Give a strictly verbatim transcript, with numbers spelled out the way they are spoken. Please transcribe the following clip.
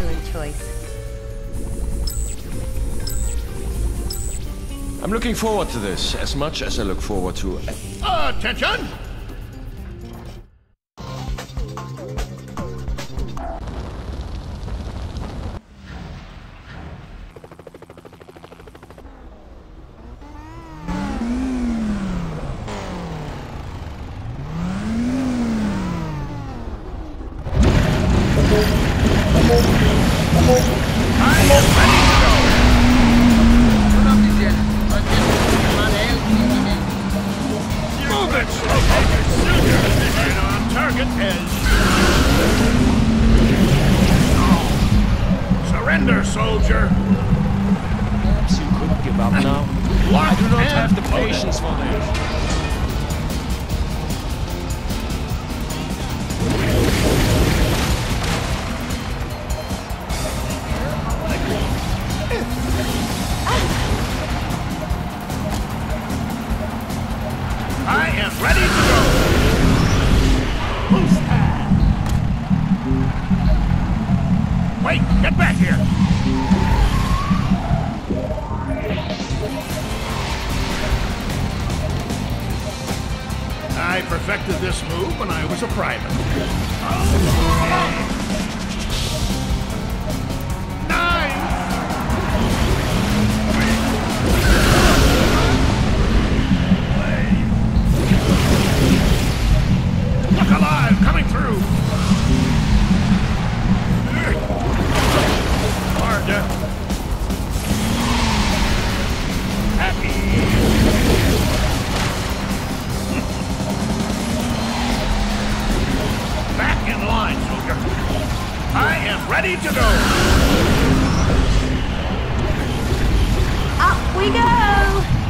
excellent choice. I'm looking forward to this as much as I look forward to... Attention! Surrender, soldier! Perhaps you could give up now. I do not have the patience for this. I am ready to go! Who's that? Wait, get back here! I perfected this move when I was a private. Nine! Look alive, coming through! Hard to... Happy! Back in line, soldier. I am ready to go! Up we go!